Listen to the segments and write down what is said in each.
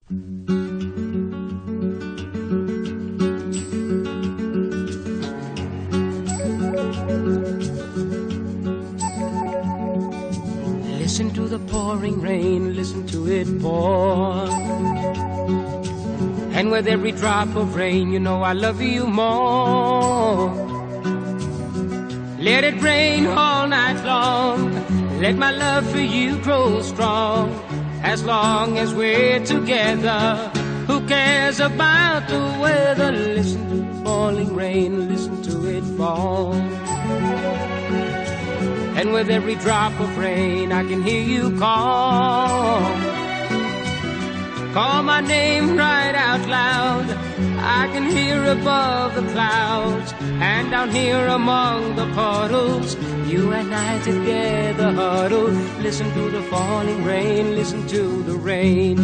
Listen to the pouring rain, listen to it pour. And with every drop of rain, you know I love you more. Let it rain all night long, let my love for you grow strong. As long as we're together, who cares about the weather? Listen to the falling rain, listen to it fall. And with every drop of rain, I can hear you call. Call my name right out loud. I can hear above the clouds, and down here among the puddles, you and I together huddle. Listen to the falling rain, listen to the rain.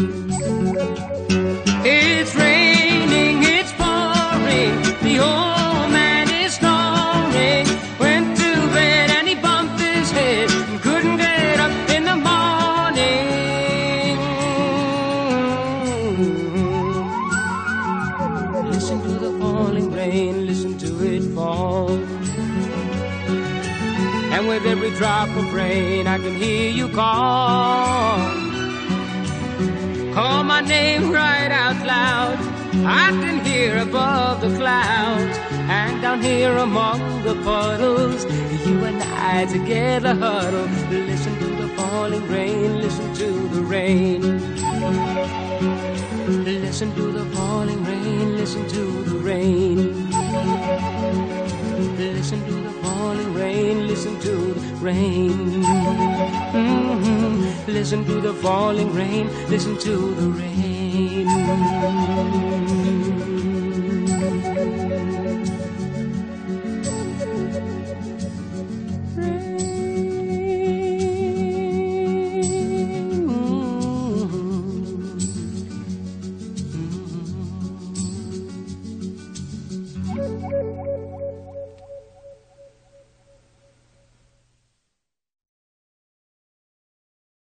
It's raining, it's pouring, the old man is snoring. Went to bed and he bumped his head and couldn't get up in the morning. Listen to the falling rain, listen to it fall. And with every drop of rain, I can hear you call. Call my name right out loud. I can hear above the clouds, and down here among the puddles, you and I together huddle. Listen to the falling rain, listen to the rain. Listen to the falling rain, listen to the rain. Listen to the falling rain, listen to the rain. Listen to the falling rain, listen to the rain. Rain.